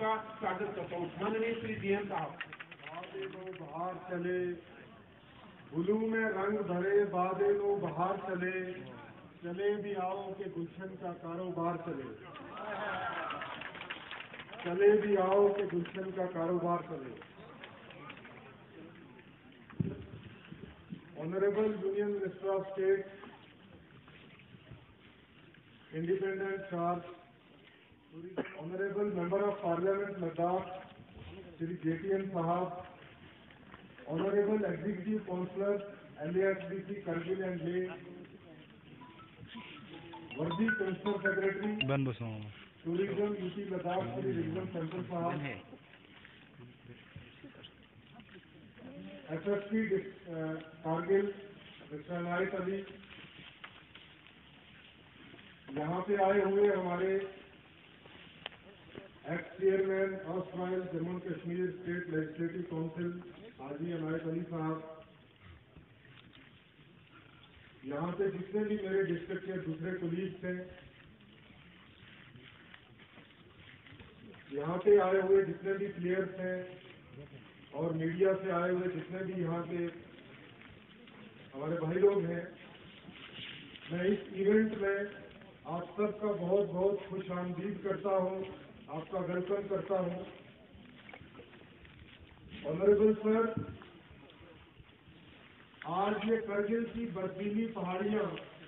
का स्वागत करता हूँ। माननीय श्री डीएम साहब। बादलों बाहर चले, गुलू में रंग भरे बादलों बाहर चले, चले भी आओ के गुलशन का कारोबार चले, चले भी आओ के गुलशन का कारोबार चले। Honourable union minister of state, independent charge, honourable member of parliament Ladakh Shri JTN साहब, honourable executive councillor LASBC Kargil and Leh, worthy commissioner secretary tourism UP Ladakh Shri Rizwan सेंटर साहब, SSP कारगिल मिस्टर नाइट अली, यहाँ पे आए हुए हमारे ex chairman erstwhile Jammu Kashmir state legislative council Haji Inayat Ali साहब, यहाँ पे जितने भी मेरे डिस्ट्रिक्ट के दूसरे कोलीग्स हैं, यहाँ पे आए हुए जितने भी प्लेयर्स हैं और मीडिया से आए हुए जितने भी यहाँ के हमारे भाई लोग हैं, मैं इस इवेंट में आप सबका बहुत बहुत खुश आमदीद करता हूँ, आपका वेलकम करता हूँ। ऑनरेबल सर, आज ये करगिल की बर्फीली पहाड़ियां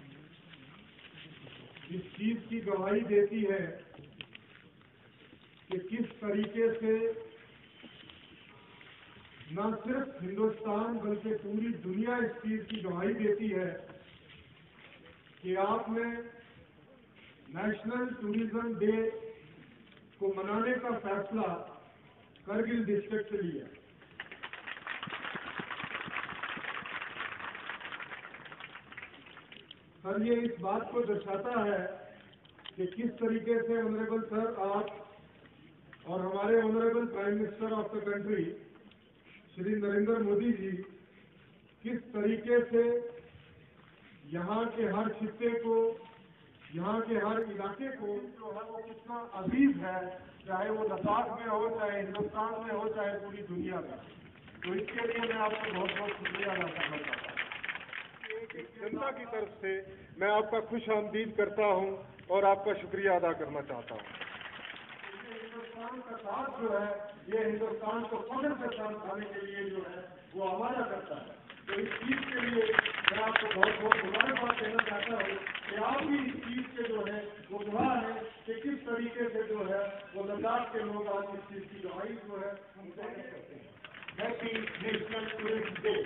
इस चीज की गवाही देती है कि किस तरीके से न सिर्फ हिंदुस्तान बल्कि पूरी दुनिया इस चीज की गवाही देती है कि आपने नेशनल टूरिज्म डे को मनाने का फैसला करगिल डिस्ट्रिक्ट से लिया। सर, ये इस बात को दर्शाता है कि किस तरीके से ऑनरेबल सर आप और हमारे honourable prime minister of the country Shri Narendra Modi ji किस तरीके से यहाँ के हर खित्ते को, यहाँ के हर इलाके को जो है वो कितना अजीज है, चाहे वो लद्दाख में हो, चाहे हिंदुस्तान में हो, चाहे पूरी दुनिया में। तो इसके लिए मैं आपको बहुत बहुत शुक्रिया अदा करना चाहता हूँ। जनता की तरफ से मैं आपका खुश आमदीद करता हूँ और आपका शुक्रिया अदा करना चाहता हूँ। हिंदुस्तान का साथ जो है, ये हिंदुस्तान को फख्र से साथ खाने के लिए जो है वो हमारा करता है। तो इस चीज के लिए मैं आपको बहुत बहुत मुबारकबाद देना चाहता हूँ कि आप भी इस चीज के जो है वो गवाह है कि किस तरीके से जो है वो लद्दाख के लोग आज इस चीज की गवाही जो है उनसे करते हैं। Happy national tourism day.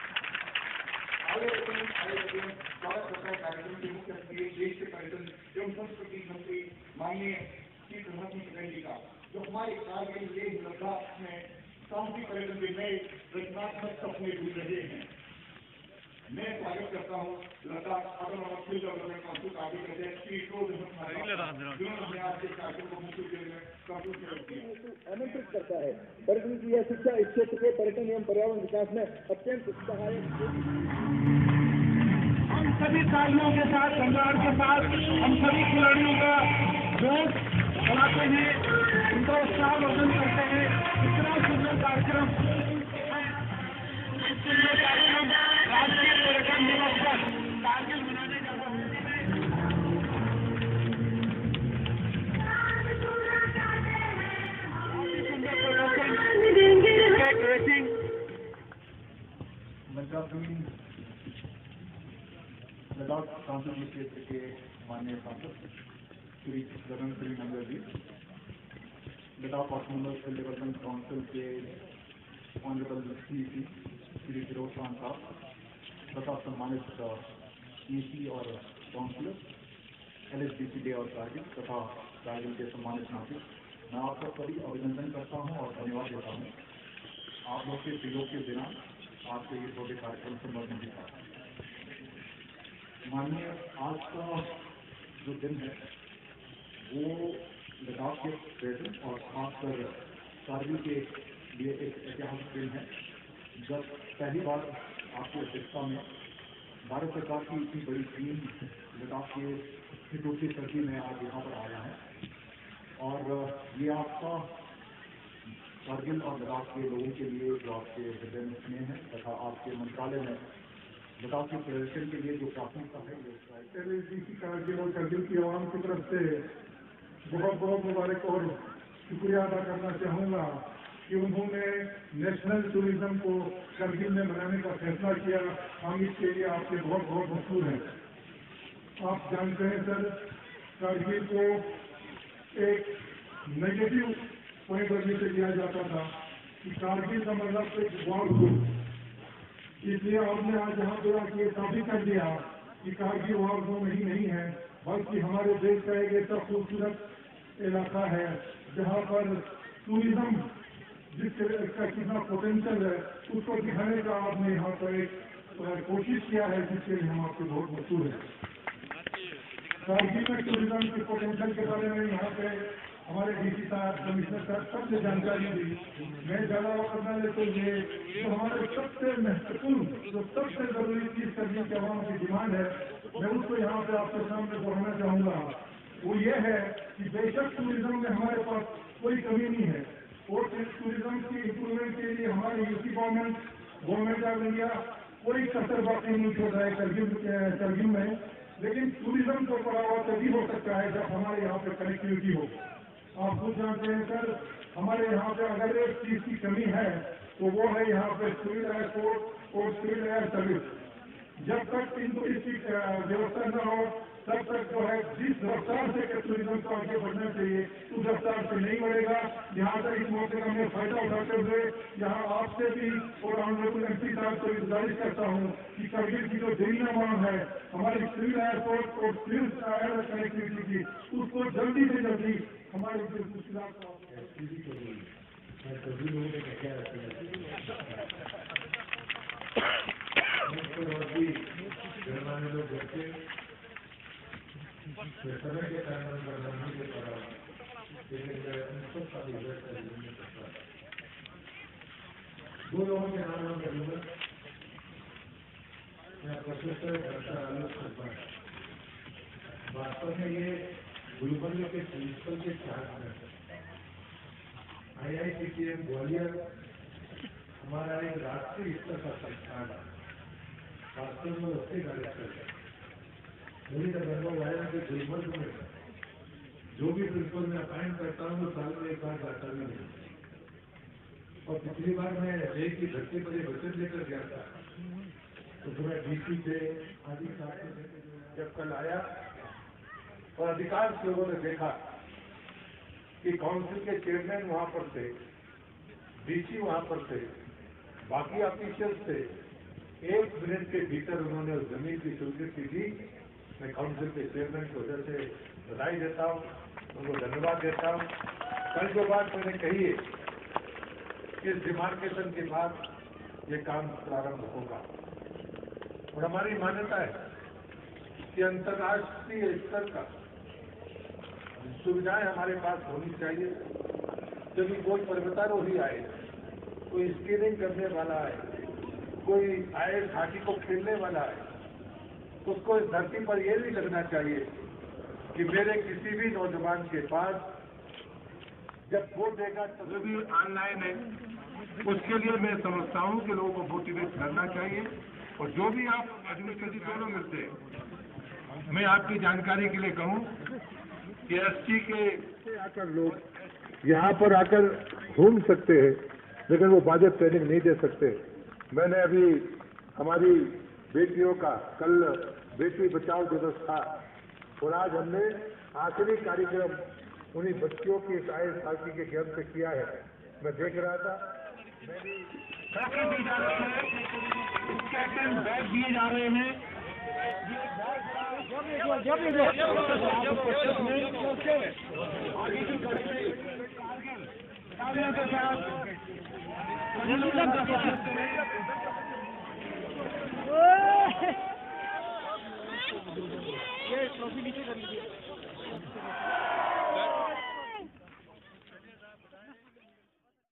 स्वागत करता है कार्यक्रम के मुख्य अतिथि देश के पर्यटन एवं संस्कृति मंत्री माननीय श्री प्रधान जी का, जो हमारे कारगिल लेह लद्दाख में साहसिक पर्यटन के नए रचनात्मक सपने ढूंढ रहे हैं। मैं स्वागत करता हूँ लद्दाख ऑटोनॉमस डेवलपमेंट काउंसिल काबिल अध्यक्ष श्री जिन्होंने आज इस कार्यक्रम को मुख्य रूप में कंप्यूटर किया आमंत्रित करता है। पर्यटन की यह शिक्षा इस क्षेत्र के पर्यटन एवं पर्यावरण विकास में अत्यंत सहायक। हम सभी साथियों के साथ, सम्राट के साथ हम सभी खिलाड़ियों का जोश बढ़ाते हैं, उनका उत्साह वर्धन करते हैं। इतना सुंदर कार्यक्रम राष्ट्रीय पर्यटन दिवस पर कारगिल मनाने का लद्दाख सांसदीय क्षेत्र के माननीय सांसद श्री गगन श्री नंदर ji, Ladakh autonomous development council के ऑनरेबल CEC श्री फिरोज खान साहब तथा सम्मानित EC और काउंसिलर, LSBC डे और कारगिल तथा कारगिल के सम्मानित नागरिक, मैं आपका सभी अभिनंदन करता हूं और धन्यवाद देता हूं। आप लोग के सहयोग के बिना आपके ये छोटे कार्यक्रम संभव नहीं था। माननीय, आज का जो दिन है वो लद्दाख के पर्यटन और खासकर कारगिल के लिए एक ऐतिहासिक दिन है। जब पहली बार आपकी अध्यक्षता में भारत सरकार की इतनी बड़ी टीम लद्दाख के हितों की सर्दी में आज यहाँ पर आया है और ये आपका कारगिल और लद्दाख के लोगों के लिए जो आपके हृदय में स्नेह है तथा आपके मंत्रालय में लद्दाख के प्रदर्शन के लिए जो प्राथमिकता है डीसी कारगिल और करगिल की आवाम की तरफ से बहुत बहुत मुबारक और शुक्रिया अदा करना चाहूँगा कि उन्होंने नेशनल टूरिज्म को करगिल में मनाने का फैसला किया। हम इसके लिए आपके बहुत बहुत मशहूर हैं। आप जानते हैं सर, कारगिल को एक नेगेटिव पॉइंट ऑफ व्यू से लिया जाता था कि कारगिल का मतलब एक वॉर जोन, इसलिए आपने आज यहाँ पे आके साबित कर दिया कि कारगिल वॉर जोन नहीं है, बल्कि हमारे देश का एक ऐसा खूबसूरत इलाका है जहाँ पर टूरिज्म जिसका कितना पोटेंशियल है उसको दिखाने का आपने यहाँ पर एक कोशिश किया है, जिसके लिए हम आपके बहुत मशहूर हैं। कारगिल में टूरिज्म के पोटेंशियल के बारे में यहाँ पे हमारे डीसी साहब, कमिश्नर साहब सबसे जानकारी दी। मैं ज़्यादा वक्त न लेते हुए तो हमारे सबसे महत्वपूर्ण, जो सबसे जरूरी चीज करने की आवाम की डिमांड है, मैं उसको यहाँ पे आपके सामने दोहराना चाहूँगा। वो ये है कि बेशक टूरिज्म में हमारे पास कोई कमी नहीं है और टूरिज्म की इम्प्रूवमेंट के लिए हमारी यूपी गवर्नमेंट ऑफ इंडिया कोई कसर बाकी नहीं छोड़ रहा है करगिल में। लेकिन टूरिज्म को बढ़ावा तभी हो सकता है जब हमारे यहाँ पे कनेक्टिविटी हो। आप खुद जानते हैं सर, हमारे यहाँ पे अगर एक चीज की कमी है तो वो है यहाँ पे सिविल एयरपोर्ट और सिविल एयर सर्विस। जब तक इनको इसकी व्यवस्था न हो तब तक जो है जिस रफ्तार से टूरिज्म को आगे बढ़ना चाहिए उस रफ्तार से नहीं बढ़ेगा। यहाँ तक इस मौके का मैं फायदा उठाते हुए यहाँ आपसे भी और ऑनरेबल एमपी साहब से गुजारिश करता हूँ कि करगिल की जो देरी मांग है हमारी सिविल एयरपोर्ट और सिविल एयर कनेक्टिविटी की, उसको जल्दी से जल्दी हमारी जो मुश्किलात समय के कारण नहीं दे पा रहा हूँ, लेकिन का भी दो लोगों के नाम में करूँगा। मैं प्रोफेसर डॉक्टर आलोक शर्मा, वास्तव में ये गुलबर्ग के प्रिंसिपल के चार्ज में IITTM ग्वालियर हमारा एक राष्ट्रीय स्तर का संस्थान है। वास्तव में उसके डायरेक्टर है। मुझे अनुभव आया कि गुलबर्ग में जो भी प्रिंसिपल मैं अपॉइंट करता हूँ वो साल में एक बार जाता भी नहीं। और पिछली बार मैं देश की धरती पर एक वचन लेकर गया था तो पूरा डीसी से आदि जब कल आया और अधिकांश लोगों ने देखा कि काउंसिल के चेयरमैन वहां पर थे, डीसी वहां पर थे, बाकी ऑफिशियल्स थे। 1 मिनट के भीतर उन्होंने उस जमीन की स्वीकृति दी। मैं काउंसिल के चेयरमैन को उधर से बधाई देता हूँ, उनको धन्यवाद देता हूँ। कल जो बात मैंने कही है कि डिमार्केशन के बाद ये काम प्रारंभ होगा और हमारी मान्यता है कि अंतर्राष्ट्रीय स्तर का सुविधाएं हमारे पास होनी चाहिए। जब कोई पर्वतारोही आए, कोई स्कीइंग करने वाला है, कोई आए हाथी को खेलने वाला है, उसको इस धरती पर यह नहीं लगना चाहिए कि मेरे किसी भी नौजवान के पास जब वोट देगा तो जो भी ऑनलाइन है उसके लिए मैं समझता हूँ कि लोगों को मोटिवेट करना चाहिए। और जो भी आप एडमिनिस्ट्रेटिव दोनों मिलते हैं, मैं आपकी जानकारी के लिए कहूँ कि एसटी के आकर लोग यहाँ पर आकर घूम सकते हैं, लेकिन वो वाजिब ट्रेनिंग नहीं दे सकते। मैंने अभी हमारी बेटियों का कल बेटी बचाओ दिवस था और आज हमने आखिरी कार्यक्रम उन्हीं बच्चियों की इस आए साथी के ज्ञान से किया है। मैं देख रहा था, पैकेज दिए जा रहे हैं, कैप्टन बैग दिए जा रहे हैं। आगे के साथ